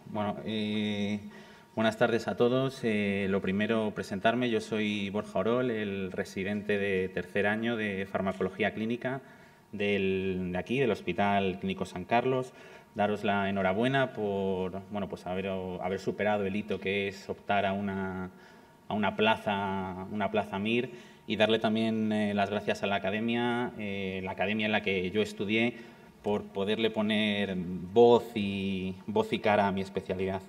Bueno, buenas tardes a todos. Lo primero, presentarme. Yo soy Borja Orol, el residente de tercer año de farmacología clínica de aquí, del Hospital Clínico San Carlos. Daros la enhorabuena por pues haber superado el hito que es optar a una plaza MIR, y darle también las gracias a la academia en la que yo estudié, por poderle poner voz y cara a mi especialidad.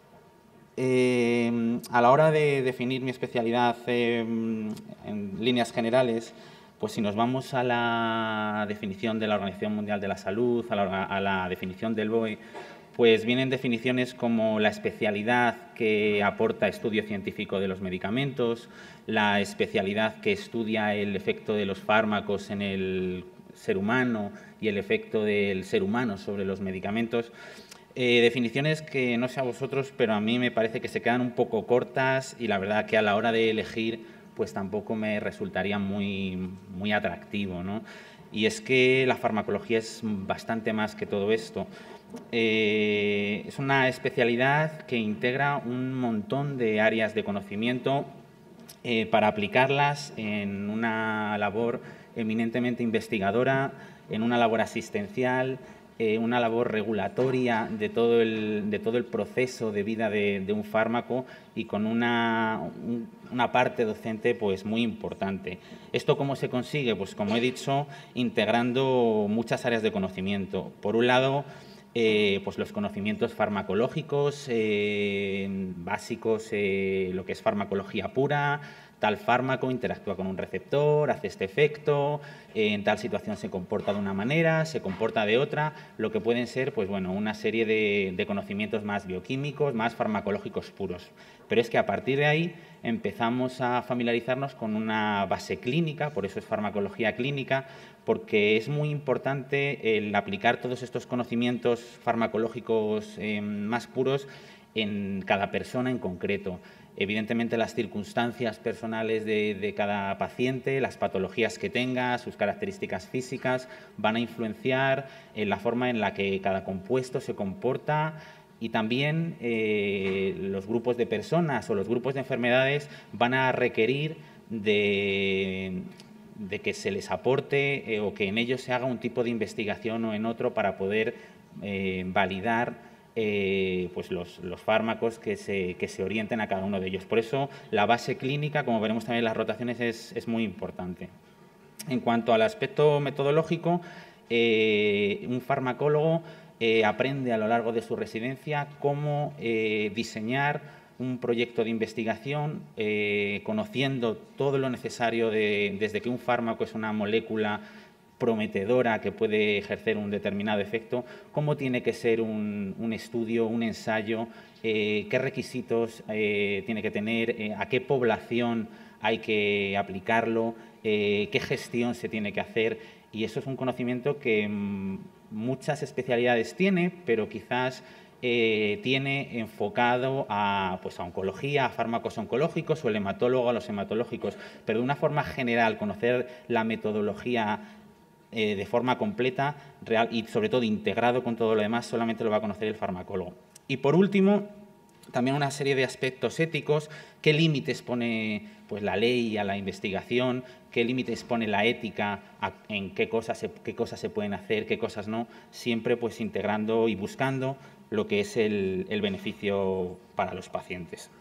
A la hora de definir mi especialidad en líneas generales, pues si nos vamos a la definición de la Organización Mundial de la Salud, a la definición del BOE, pues vienen definiciones como la especialidad que aporta estudio científico de los medicamentos, la especialidad que estudia el efecto de los fármacos en el ser humano y el efecto del ser humano sobre los medicamentos. Definiciones que no sé a vosotros, pero a mí me parece que se quedan un poco cortas, y la verdad que a la hora de elegir pues tampoco me resultaría muy atractivo, ¿no? Y es que la farmacología es bastante más que todo esto. Es una especialidad que integra un montón de áreas de conocimiento para aplicarlas en una labor eminentemente investigadora, en una labor asistencial, una labor regulatoria de todo el proceso de vida de un fármaco, y con una parte docente pues muy importante. ¿Esto cómo se consigue? Pues como he dicho, integrando muchas áreas de conocimiento. Por un lado, pues los conocimientos farmacológicos básicos, lo que es farmacología pura. Tal fármaco interactúa con un receptor, hace este efecto, en tal situación se comporta de una manera, se comporta de otra, lo que pueden ser pues bueno, una serie de conocimientos más bioquímicos, más farmacológicos puros. Pero es que a partir de ahí empezamos a familiarizarnos con una base clínica, por eso es farmacología clínica, porque es muy importante el aplicar todos estos conocimientos farmacológicos más puros en cada persona en concreto. Evidentemente, las circunstancias personales de cada paciente, las patologías que tenga, sus características físicas, van a influenciar en la forma en la que cada compuesto se comporta, y también los grupos de personas o los grupos de enfermedades van a requerir de que se les aporte o que en ellos se haga un tipo de investigación o en otro para poder validar pues los fármacos que se orienten a cada uno de ellos. Por eso la base clínica, como veremos también en las rotaciones, es muy importante. En cuanto al aspecto metodológico, un farmacólogo aprende a lo largo de su residencia cómo diseñar un proyecto de investigación, conociendo todo lo necesario desde que un fármaco es una molécula prometedora que puede ejercer un determinado efecto, cómo tiene que ser un estudio, un ensayo, qué requisitos tiene que tener, a qué población hay que aplicarlo, qué gestión se tiene que hacer. Y eso es un conocimiento que muchas especialidades tiene, pero quizás tiene enfocado a oncología, a fármacos oncológicos, o el hematólogo a los hematológicos. Pero de una forma general, conocer la metodología de forma completa, real y sobre todo integrado con todo lo demás, solamente lo va a conocer el farmacólogo. Y por último, también una serie de aspectos éticos. ¿Qué límites pone pues la ley a la investigación? ¿Qué límites pone la ética en qué cosas se pueden hacer, qué cosas no? Siempre pues integrando y buscando lo que es el beneficio para los pacientes.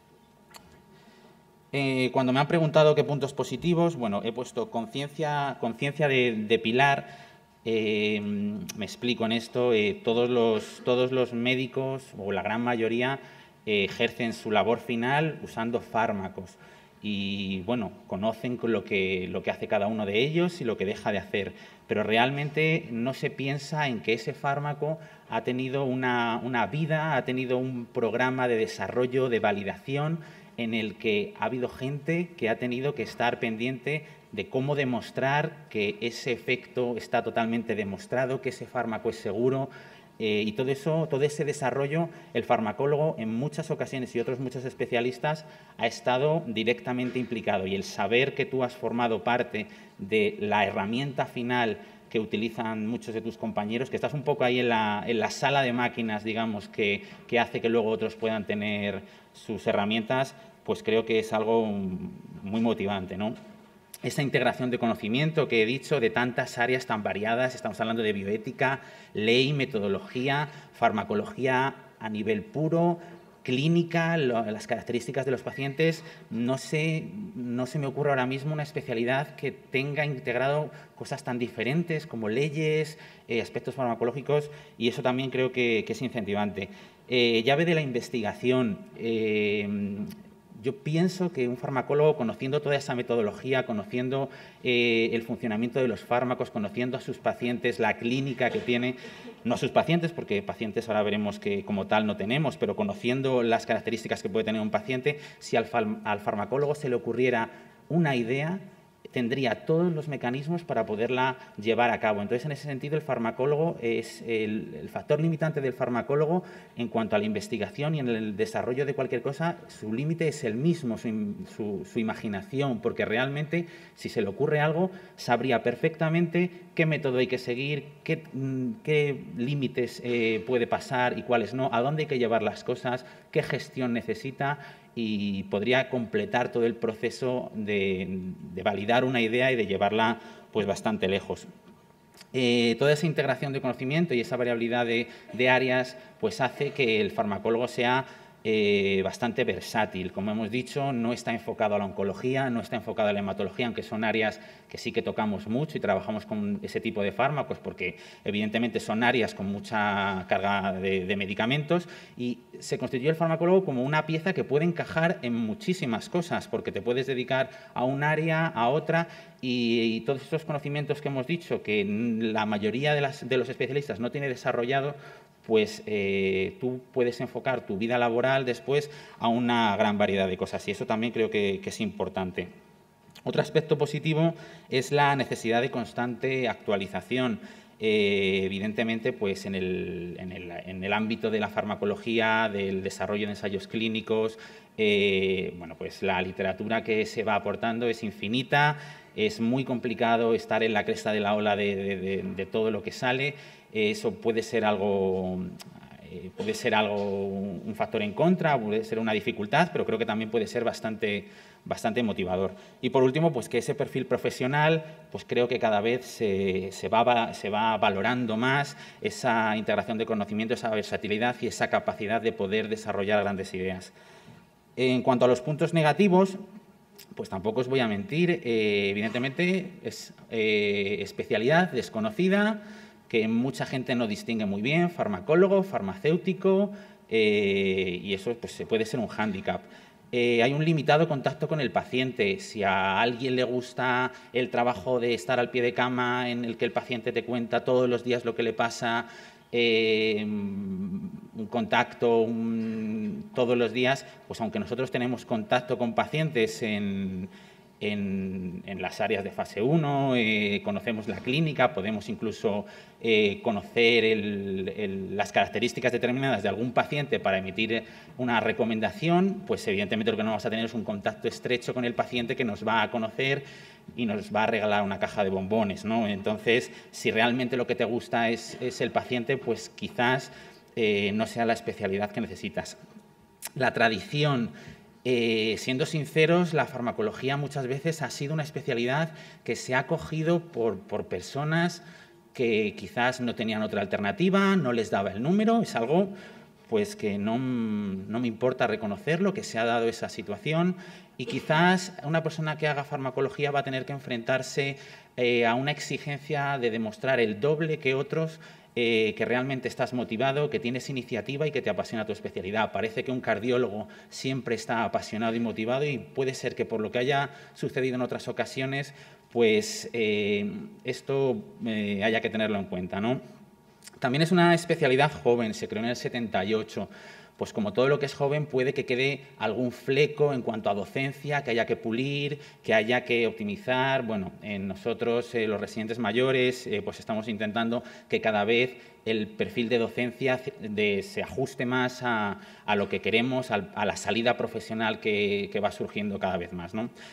Cuando me han preguntado qué puntos positivos, bueno, he puesto conciencia de pilar. Me explico en esto. Todos los médicos, o la gran mayoría, ejercen su labor final usando fármacos, y bueno, conocen lo que hace cada uno de ellos y lo que deja de hacer, pero realmente no se piensa en que ese fármaco ha tenido una vida, ha tenido un programa de desarrollo, de validación, en el que ha habido gente que ha tenido que estar pendiente de cómo demostrar que ese efecto está totalmente demostrado, que ese fármaco es seguro. Y todo eso, todo ese desarrollo, el farmacólogo en muchas ocasiones, y otros muchos especialistas, ha estado directamente implicado. Y el saber que tú has formado parte de la herramienta final que utilizan muchos de tus compañeros, que estás un poco ahí en la sala de máquinas, digamos, que hace que luego otros puedan tener sus herramientas, pues creo que es algo muy motivante, ¿no? Esa integración de conocimiento que he dicho, de tantas áreas tan variadas, estamos hablando de bioética, ley, metodología, farmacología a nivel puro, clínica, las características de los pacientes. No se me ocurre ahora mismo una especialidad que tenga integrado cosas tan diferentes como leyes, aspectos farmacológicos, y eso también creo que es incentivante. Llave de la investigación. Yo pienso que un farmacólogo, conociendo toda esa metodología, conociendo el funcionamiento de los fármacos, conociendo a sus pacientes, la clínica que tiene, no a sus pacientes, porque pacientes ahora veremos que como tal no tenemos, pero conociendo las características que puede tener un paciente, si al farmacólogo se le ocurriera una idea, tendría todos los mecanismos para poderla llevar a cabo. Entonces, en ese sentido, el farmacólogo es el factor limitante del farmacólogo en cuanto a la investigación y en el desarrollo de cualquier cosa. Su límite es el mismo, su imaginación, porque realmente, si se le ocurre algo, sabría perfectamente qué método hay que seguir, qué límites puede pasar y cuáles no, a dónde hay que llevar las cosas, qué gestión necesita, y podría completar todo el proceso de validar una idea y de llevarla pues bastante lejos. Toda esa integración de conocimiento y esa variabilidad de áreas pues hace que el farmacólogo sea bastante versátil. Como hemos dicho, no está enfocado a la oncología, no está enfocado a la hematología, aunque son áreas que sí que tocamos mucho y trabajamos con ese tipo de fármacos porque evidentemente son áreas con mucha carga de medicamentos, y se constituye el farmacólogo como una pieza que puede encajar en muchísimas cosas porque te puedes dedicar a un área, a otra, y todos estos conocimientos que hemos dicho que la mayoría de los especialistas no tiene desarrollado, pues tú puedes enfocar tu vida laboral después a una gran variedad de cosas, y eso también creo que es importante. Otro aspecto positivo es la necesidad de constante actualización. Evidentemente, pues en el ámbito de la farmacología, del desarrollo de ensayos clínicos, bueno, pues la literatura que se va aportando es infinita, es muy complicado estar en la cresta de la ola de todo lo que sale. Eso puede ser algo, un factor en contra, puede ser una dificultad, pero creo que también puede ser bastante motivador. Y por último, pues que ese perfil profesional, pues creo que cada vez se va valorando más esa integración de conocimiento, esa versatilidad y esa capacidad de poder desarrollar grandes ideas. En cuanto a los puntos negativos, pues tampoco os voy a mentir, evidentemente es especialidad desconocida, que mucha gente no distingue muy bien, farmacólogo, farmacéutico, y eso pues, puede ser un hándicap. Hay un limitado contacto con el paciente. Si a alguien le gusta el trabajo de estar al pie de cama, en el que el paciente te cuenta todos los días lo que le pasa, un contacto todos los días, pues aunque nosotros tenemos contacto con pacientes en las áreas de fase 1, conocemos la clínica, podemos incluso conocer las características determinadas de algún paciente para emitir una recomendación, pues evidentemente lo que no vamos a tener es un contacto estrecho con el paciente que nos va a conocer y nos va a regalar una caja de bombones, ¿no? Entonces, si realmente lo que te gusta es el paciente, pues quizás no sea la especialidad que necesitas. La tradición. Siendo sinceros, la farmacología muchas veces ha sido una especialidad que se ha cogido por personas que quizás no tenían otra alternativa, no les daba el número. Es algo pues que no me importa reconocerlo, que se ha dado esa situación, y quizás una persona que haga farmacología va a tener que enfrentarse a una exigencia de demostrar el doble que otros que realmente estás motivado, que tienes iniciativa y que te apasiona tu especialidad. Parece que un cardiólogo siempre está apasionado y motivado, y puede ser que por lo que haya sucedido en otras ocasiones, pues esto haya que tenerlo en cuenta, ¿no? También es una especialidad joven, se creó en el 78. Pues como todo lo que es joven, puede que quede algún fleco en cuanto a docencia, que haya que pulir, que haya que optimizar. Bueno, nosotros, los residentes mayores, pues estamos intentando que cada vez el perfil de docencia se ajuste más a lo que queremos, a la salida profesional que va surgiendo cada vez más, ¿no?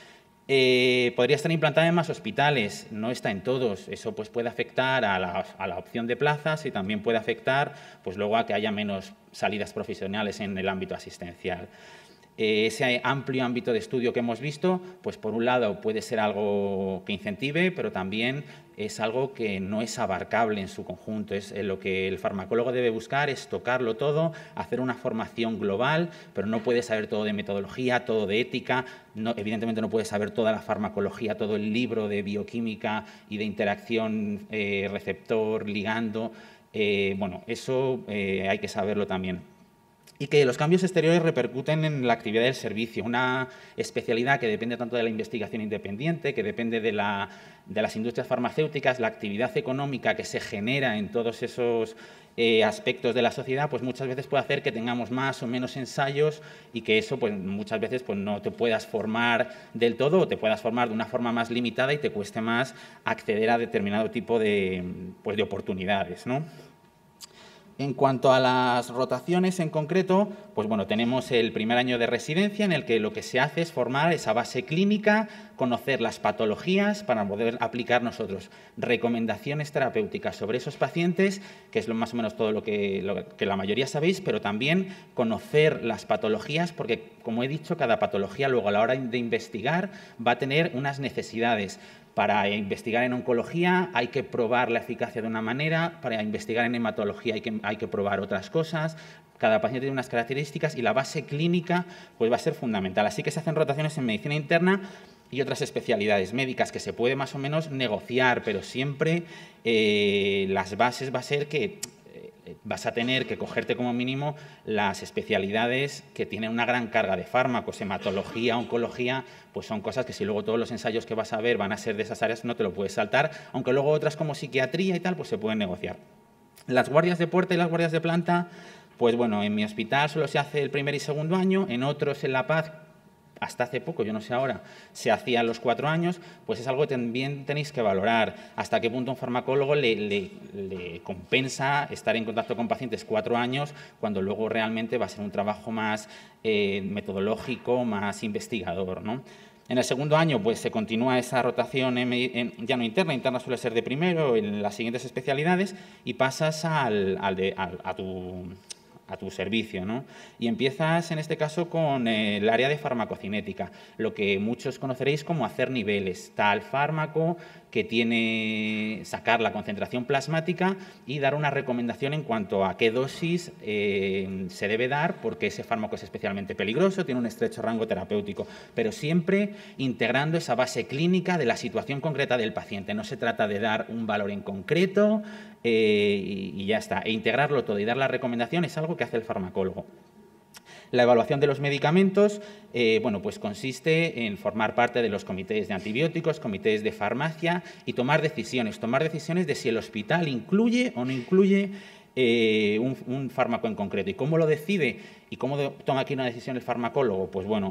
Podría estar implantada en más hospitales, no está en todos. Eso pues, puede afectar a la opción de plazas y también puede afectar pues, luego a que haya menos salidas profesionales en el ámbito asistencial. Ese amplio ámbito de estudio que hemos visto, pues por un lado puede ser algo que incentive, pero también es algo que no es abarcable en su conjunto. Lo que el farmacólogo debe buscar es tocarlo todo, hacer una formación global, pero no puede saber todo de metodología, todo de ética, evidentemente no puede saber toda la farmacología, todo el libro de bioquímica y de interacción receptor-ligando. Bueno, eso hay que saberlo también. Y que los cambios exteriores repercuten en la actividad del servicio, una especialidad que depende tanto de la investigación independiente, que depende de las industrias farmacéuticas, la actividad económica que se genera en todos esos aspectos de la sociedad, pues muchas veces puede hacer que tengamos más o menos ensayos y que eso pues, muchas veces pues, no te puedas formar del todo o te puedas formar de una forma más limitada y te cueste más acceder a determinado tipo de oportunidades, ¿no? En cuanto a las rotaciones en concreto, pues bueno, tenemos el primer año de residencia en el que lo que se hace es formar esa base clínica, conocer las patologías para poder aplicar nosotros recomendaciones terapéuticas sobre esos pacientes, que es más o menos todo lo que la mayoría sabéis, pero también conocer las patologías porque, como he dicho, cada patología luego a la hora de investigar va a tener unas necesidades. Para investigar en oncología hay que probar la eficacia de una manera, para investigar en hematología hay que probar otras cosas. Cada paciente tiene unas características y la base clínica pues, va a ser fundamental. Así que se hacen rotaciones en medicina interna y otras especialidades médicas que se puede más o menos negociar, pero siempre las bases va a ser que vas a tener que cogerte como mínimo las especialidades que tienen una gran carga de fármacos, hematología, oncología, pues son cosas que si luego todos los ensayos que vas a ver van a ser de esas áreas, no te lo puedes saltar, aunque luego otras como psiquiatría y tal, pues se pueden negociar. Las guardias de puerta y las guardias de planta, pues bueno, en mi hospital solo se hace el primer y segundo año, en otros en La Paz, hasta hace poco, yo no sé ahora, se hacía a los 4 años, pues es algo que también tenéis que valorar. Hasta qué punto un farmacólogo le compensa estar en contacto con pacientes 4 años cuando luego realmente va a ser un trabajo más metodológico, más investigador, ¿no? En el segundo año pues, se continúa esa rotación ya no interna, interna suele ser de primero en las siguientes especialidades y pasas a tu servicio, ¿no? Y empiezas, en este caso, con el área de farmacocinética, lo que muchos conoceréis como hacer niveles. Está el fármaco que tiene sacar la concentración plasmática y dar una recomendación en cuanto a qué dosis se debe dar, porque ese fármaco es especialmente peligroso, tiene un estrecho rango terapéutico, pero siempre integrando esa base clínica de la situación concreta del paciente. No se trata de dar un valor en concreto y ya está. E integrarlo todo y dar la recomendación es algo que hace el farmacólogo. La evaluación de los medicamentos bueno, pues consiste en formar parte de los comités de antibióticos, comités de farmacia y tomar decisiones de si el hospital incluye o no incluye un fármaco en concreto. ¿Y cómo lo decide? ¿Y cómo toma aquí una decisión el farmacólogo? Pues bueno,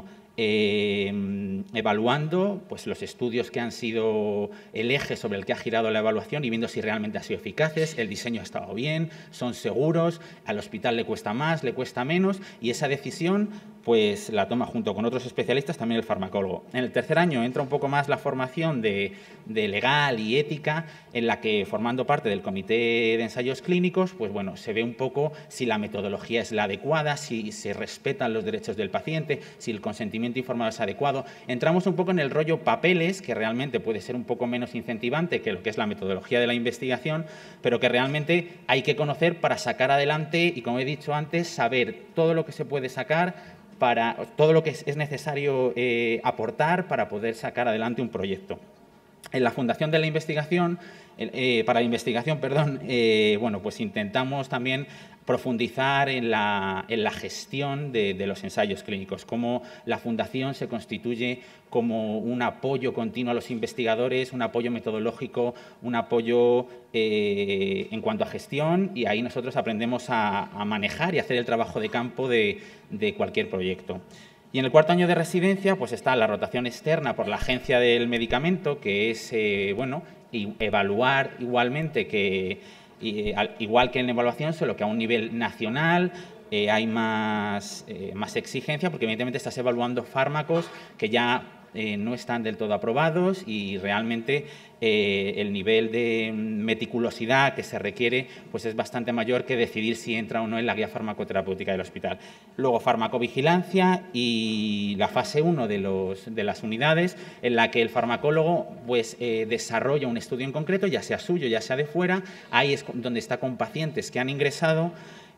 evaluando pues, los estudios que han sido el eje sobre el que ha girado la evaluación y viendo si realmente han sido eficaces, el diseño ha estado bien, son seguros, al hospital le cuesta más, le cuesta menos, y esa decisión pues, la toma junto con otros especialistas también el farmacólogo. En el tercer año entra un poco más la formación de legal y ética, en la que, formando parte del comité de ensayos clínicos, pues bueno, se ve un poco si la metodología es la adecuada, si se respetan los derechos del paciente, si el consentimiento informado es adecuado. Entramos un poco en el rollo papeles, que realmente puede ser un poco menos incentivante que lo que es la metodología de la investigación, pero que realmente hay que conocer para sacar adelante y, como he dicho antes, saber todo lo que se puede sacar, para todo lo que es necesario aportar para poder sacar adelante un proyecto. En la Fundación de la Investigación, para la Investigación, bueno, pues intentamos también profundizar en la gestión de los ensayos clínicos, cómo la Fundación se constituye como un apoyo continuo a los investigadores, un apoyo metodológico, un apoyo en cuanto a gestión, y ahí nosotros aprendemos a manejar y hacer el trabajo de campo de cualquier proyecto. Y en el cuarto año de residencia pues está la rotación externa por la Agencia del Medicamento, que es bueno, evaluar igualmente igual que en la evaluación, solo que a un nivel nacional. Hay más exigencia porque evidentemente estás evaluando fármacos que ya no están del todo aprobados y realmente el nivel de meticulosidad que se requiere pues es bastante mayor que decidir si entra o no en la guía farmacoterapéutica del hospital. Luego, farmacovigilancia y la fase 1 de las unidades, en la que el farmacólogo pues, desarrolla un estudio en concreto, ya sea suyo, ya sea de fuera. Ahí es donde está con pacientes que han ingresado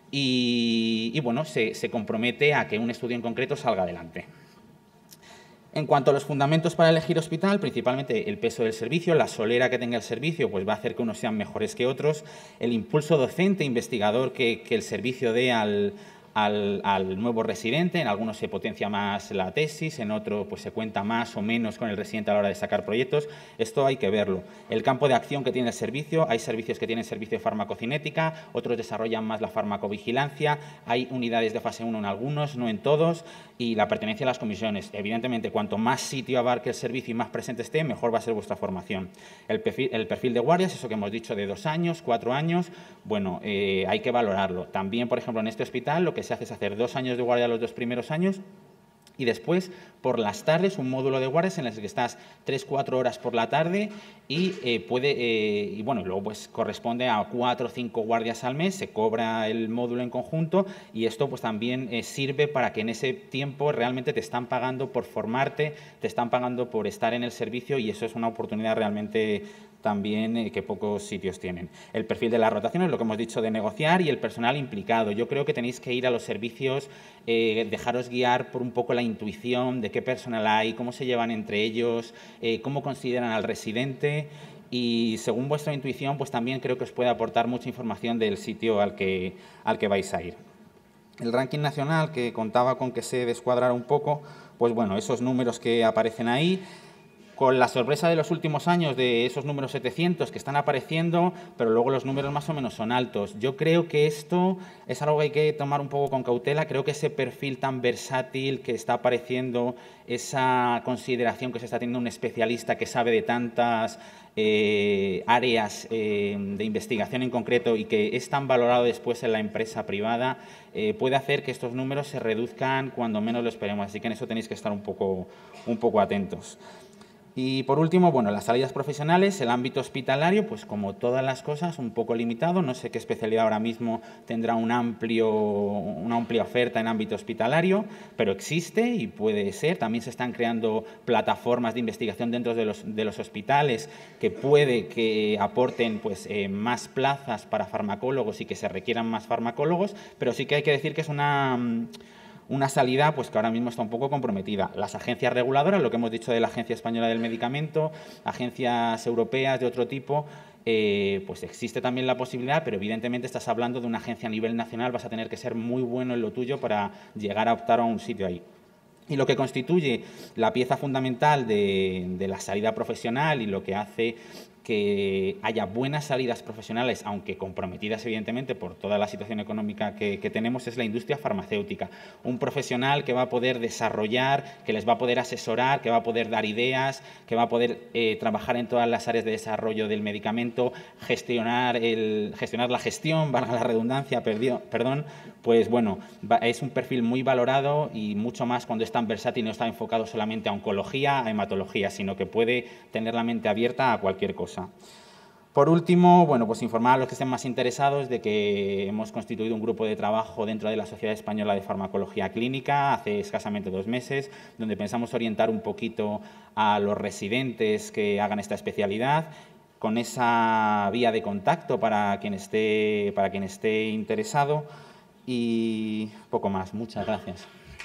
y bueno, se compromete a que un estudio en concreto salga adelante. En cuanto a los fundamentos para elegir hospital, principalmente el peso del servicio, la solera que tenga el servicio pues va a hacer que unos sean mejores que otros, el impulso docente, investigador que el servicio dé al nuevo residente. En algunos se potencia más la tesis, en otro pues se cuenta más o menos con el residente a la hora de sacar proyectos. Esto hay que verlo. El campo de acción que tiene el servicio, hay servicios que tienen servicio de farmacocinética, otros desarrollan más la farmacovigilancia, hay unidades de fase 1 en algunos, no en todos, y la pertenencia a las comisiones. Evidentemente, cuanto más sitio abarque el servicio y más presente esté, mejor va a ser vuestra formación. El perfil de guardias, eso que hemos dicho de 2 años, 4 años, bueno, hay que valorarlo. También, por ejemplo, en este hospital lo que se hace es hacer 2 años de guardia los 2 primeros años y después, por las tardes, un módulo de guardias en el que estás 3-4 horas por la tarde y y bueno, luego pues corresponde a 4 o 5 guardias al mes, se cobra el módulo en conjunto y esto pues también sirve para que en ese tiempo realmente te están pagando por formarte, te están pagando por estar en el servicio y eso es una oportunidad realmente también que pocos sitios tienen. El perfil de las rotaciones, lo que hemos dicho de negociar y el personal implicado. Yo creo que tenéis que ir a los servicios, dejaros guiar por un poco la intuición de qué personal hay, cómo se llevan entre ellos, cómo consideran al residente y según vuestra intuición pues también creo que os puede aportar mucha información del sitio al que vais a ir. El ranking nacional, que contaba con que se descuadrara un poco, pues bueno, esos números que aparecen ahí, con la sorpresa de los últimos años de esos números 700 que están apareciendo, pero luego los números más o menos son altos. Yo creo que esto es algo que hay que tomar un poco con cautela. Creo que ese perfil tan versátil que está apareciendo, esa consideración que se está teniendo un especialista que sabe de tantas áreas de investigación en concreto y que es tan valorado después en la empresa privada, puede hacer que estos números se reduzcan cuando menos lo esperemos. Así que en eso tenéis que estar un poco atentos. Y por último, bueno, las salidas profesionales, el ámbito hospitalario, pues como todas las cosas, un poco limitado. No sé qué especialidad ahora mismo tendrá una amplia oferta en ámbito hospitalario, pero existe y puede ser. También se están creando plataformas de investigación dentro de los hospitales que puede que aporten pues, más plazas para farmacólogos y que se requieran más farmacólogos, pero sí que hay que decir que es una salida pues, que ahora mismo está un poco comprometida. Las agencias reguladoras, lo que hemos dicho de la Agencia Española del Medicamento, agencias europeas de otro tipo, pues existe también la posibilidad, pero evidentemente estás hablando de una agencia a nivel nacional, vas a tener que ser muy bueno en lo tuyo para llegar a optar a un sitio ahí. Y lo que constituye la pieza fundamental de la salida profesional y lo que hace que haya buenas salidas profesionales, aunque comprometidas evidentemente por toda la situación económica que tenemos, es la industria farmacéutica. Un profesional que va a poder desarrollar, que les va a poder asesorar, que va a poder dar ideas, que va a poder trabajar en todas las áreas de desarrollo del medicamento, gestionar la gestión, valga la redundancia, perdón, pues bueno, es un perfil muy valorado y mucho más cuando es tan versátil y no está enfocado solamente a oncología, a hematología, sino que puede tener la mente abierta a cualquier cosa. Por último, bueno, pues informar a los que estén más interesados de que hemos constituido un grupo de trabajo dentro de la Sociedad Española de Farmacología Clínica hace escasamente 2 meses, donde pensamos orientar un poquito a los residentes que hagan esta especialidad, con esa vía de contacto para quien esté interesado y poco más. Muchas gracias.